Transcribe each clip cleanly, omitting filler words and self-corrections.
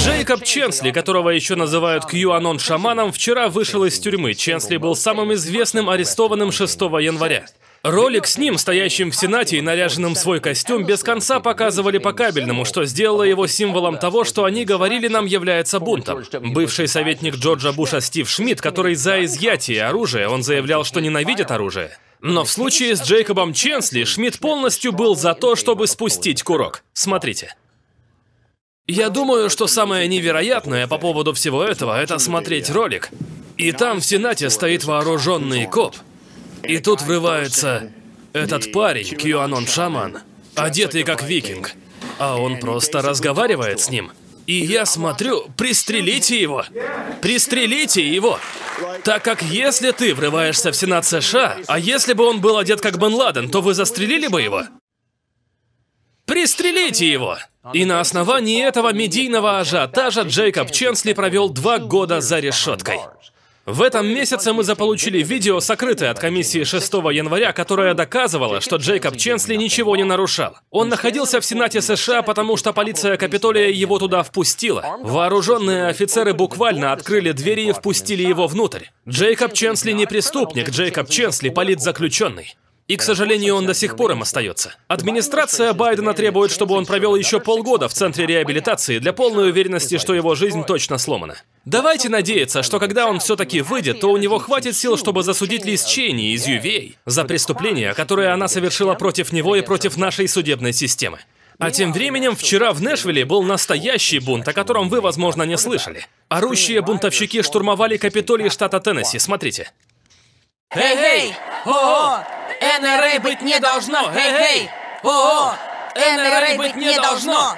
Джейкоб Ченсли, которого еще называют QAnon-шаманом, вчера вышел из тюрьмы. Ченсли был самым известным арестованным 6 января. Ролик с ним, стоящим в Сенате и наряженным в свой костюм, без конца показывали по кабельному, что сделало его символом того, что они говорили нам является бунтом. Бывший советник Джорджа Буша Стив Шмидт, который за изъятие оружия, он заявлял, что ненавидит оружие. Но в случае с Джейкобом Ченсли, Шмидт полностью был за то, чтобы спустить курок. Смотрите. Я думаю, что самое невероятное по поводу всего этого – это смотреть ролик. И там в Сенате стоит вооруженный коп. И тут врывается этот парень, QAnon-шаман, одетый как викинг. А он просто разговаривает с ним. И я смотрю, пристрелите его! Пристрелите его! Так как если ты врываешься в Сенат США, а если бы он был одет как Бен Ладен, то вы застрелили бы его? Пристрелите его! И на основании этого медийного ажиотажа Джейкоб Ченсли провел 2 года за решеткой. В этом месяце мы заполучили видео, сокрытое от комиссии 6 января, которое доказывало, что Джейкоб Ченсли ничего не нарушал. Он находился в Сенате США, потому что полиция Капитолия его туда впустила. Вооруженные офицеры буквально открыли двери и впустили его внутрь. Джейкоб Ченсли не преступник, Джейкоб Ченсли политзаключенный. И, к сожалению, он до сих пор им остается. Администрация Байдена требует, чтобы он провел еще полгода в центре реабилитации для полной уверенности, что его жизнь точно сломана. Давайте надеяться, что когда он все-таки выйдет, то у него хватит сил, чтобы засудить Лиз Чейни из UVA за преступления, которые она совершила против него и против нашей судебной системы. А тем временем вчера в Нэшвилле был настоящий бунт, о котором вы, возможно, не слышали. Орущие бунтовщики штурмовали Капитолий штата Теннесси. Смотрите. Эй-эй! О-о! НРА быть не должно! Эй-эй! О-о! НРА быть не должно!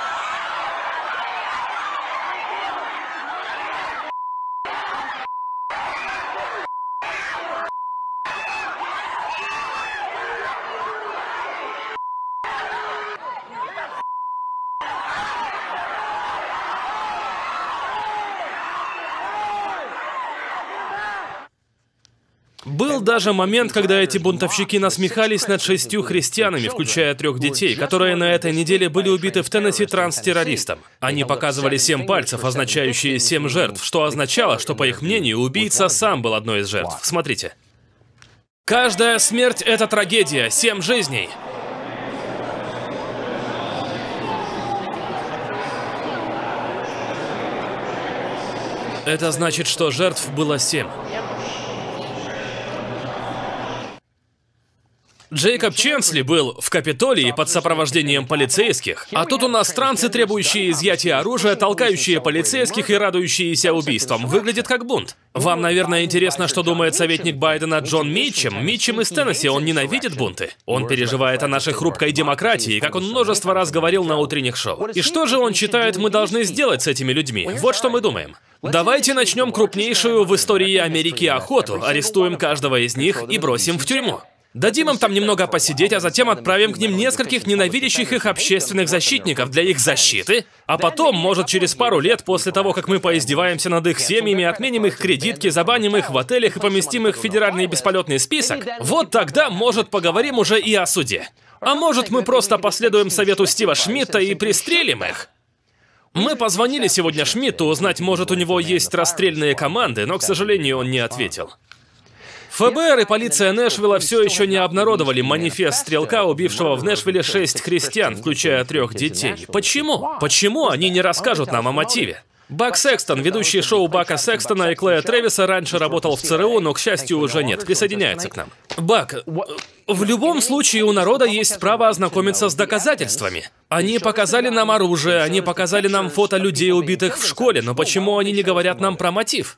Был даже момент, когда эти бунтовщики насмехались над 6 христианами, включая 3 детей, которые на этой неделе были убиты в Теннесси транс-террористом. Они показывали 7 пальцев, означающие 7 жертв, что означало, что, по их мнению, убийца сам был одной из жертв. Смотрите. Каждая смерть — это трагедия, 7 жизней. Это значит, что жертв было 7. Джейкоб Ченсли был в Капитолии под сопровождением полицейских, а тут у нас трансы, требующие изъятия оружия, толкающие полицейских и радующиеся убийствам. Выглядит как бунт. Вам, наверное, интересно, что думает советник Байдена Джон Митчем. Митчем из Теннесси, он ненавидит бунты. Он переживает о нашей хрупкой демократии, как он множество раз говорил на утренних шоу. И что же он считает, мы должны сделать с этими людьми? Вот что мы думаем. Давайте начнем крупнейшую в истории Америки охоту, арестуем каждого из них и бросим в тюрьму. Дадим им там немного посидеть, а затем отправим к ним нескольких ненавидящих их общественных защитников для их защиты, а потом, может, через пару лет после того, как мы поиздеваемся над их семьями, отменим их кредитки, забаним их в отелях и поместим их в федеральный бесполетный список, вот тогда, может, поговорим уже и о суде. А может, мы просто последуем совету Стива Шмидта и пристрелим их? Мы позвонили сегодня Шмидту узнать, может, у него есть расстрельные команды, но, к сожалению, он не ответил. ФБР и полиция Нэшвилла все еще не обнародовали манифест стрелка, убившего в Нэшвилле 6 христиан, включая 3 детей. Почему? Почему они не расскажут нам о мотиве? Бак Секстон, ведущий шоу Бака Секстона и Клея Тревиса, раньше работал в ЦРУ, но, к счастью, уже нет. Присоединяется к нам. Бак, в любом случае у народа есть право ознакомиться с доказательствами. Они показали нам оружие, они показали нам фото людей, убитых в школе, но почему они не говорят нам про мотив?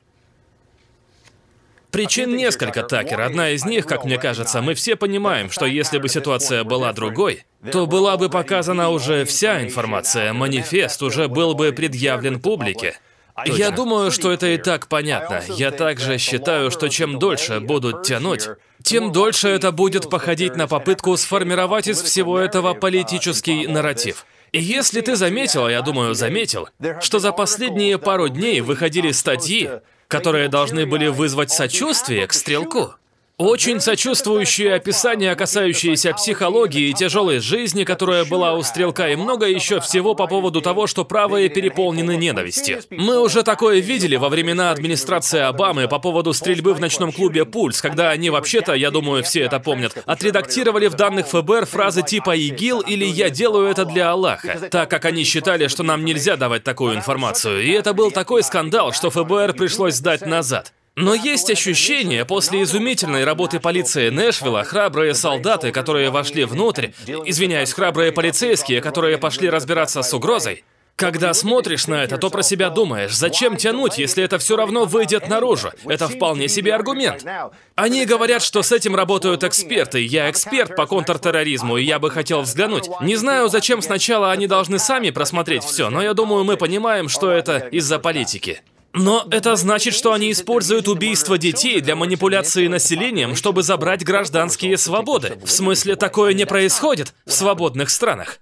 Причин несколько, Такер. Одна из них, как мне кажется, мы все понимаем, что если бы ситуация была другой, то была бы показана уже вся информация, манифест уже был бы предъявлен публике. Я думаю, что это и так понятно. Я также считаю, что чем дольше будут тянуть, тем дольше это будет походить на попытку сформировать из всего этого политический нарратив. И если ты заметил, я думаю, заметил, что за последние пару дней выходили статьи, которые должны были вызвать сочувствие к стрелку. Очень сочувствующее описание, касающееся психологии и тяжелой жизни, которая была у Стрелка, и много еще всего по поводу того, что правые переполнены ненавистью. Мы уже такое видели во времена администрации Обамы по поводу стрельбы в ночном клубе «Пульс», когда они вообще-то, я думаю, все это помнят, отредактировали в данных ФБР фразы типа «ИГИЛ» или «Я делаю это для Аллаха», так как они считали, что нам нельзя давать такую информацию. И это был такой скандал, что ФБР пришлось сдать назад. Но есть ощущение, после изумительной работы полиции Нэшвилла, храбрые солдаты, которые вошли внутрь, храбрые полицейские, которые пошли разбираться с угрозой, когда смотришь на это, то про себя думаешь, зачем тянуть, если это все равно выйдет наружу? Это вполне себе аргумент. Они говорят, что с этим работают эксперты. Я эксперт по контртерроризму, и я бы хотел взглянуть. Не знаю, зачем сначала они должны сами просмотреть все, но я думаю, мы понимаем, что это из-за политики. Но это значит, что они используют убийство детей для манипуляции населением, чтобы забрать гражданские свободы. В смысле, такое не происходит в свободных странах.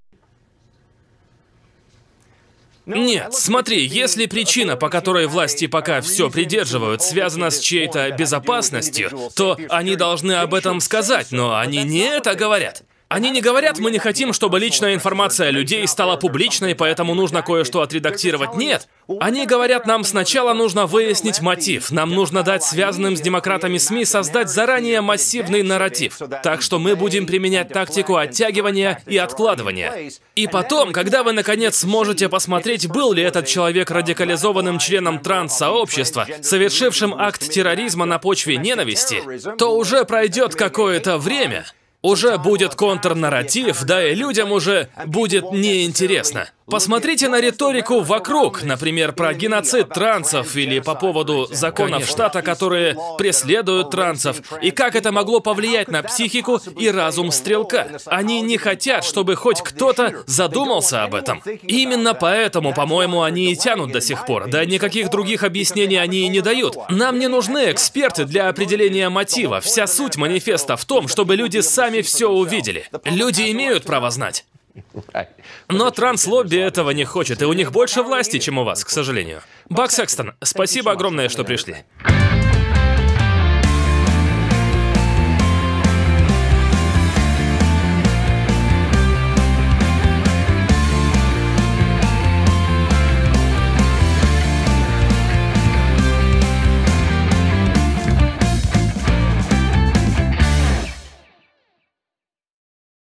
Нет, смотри, если причина, по которой власти пока все придерживают, связана с чьей-то безопасностью, то они должны об этом сказать, но они не это говорят. Они не говорят, мы не хотим, чтобы личная информация людей стала публичной, поэтому нужно кое-что отредактировать. Нет. Они говорят, нам сначала нужно выяснить мотив. Нам нужно дать связанным с демократами СМИ создать заранее массивный нарратив. Так что мы будем применять тактику оттягивания и откладывания. И потом, когда вы наконец сможете посмотреть, был ли этот человек радикализованным членом транс-сообщества, совершившим акт терроризма на почве ненависти, то уже пройдет какое-то время. Уже будет контрнарратив, да и людям уже будет неинтересно. Посмотрите на риторику вокруг, например, про геноцид трансов или по поводу законов штата, которые преследуют трансов, и как это могло повлиять на психику и разум Стрелка. Они не хотят, чтобы хоть кто-то задумался об этом. Именно поэтому, по-моему, они и тянут до сих пор. Да никаких других объяснений они и не дают. Нам не нужны эксперты для определения мотива. Вся суть манифеста в том, чтобы люди сами все увидели. Люди имеют право знать. Но транслобби этого не хочет, и у них больше власти, чем у вас, к сожалению. Бак Секстон, спасибо огромное, что пришли.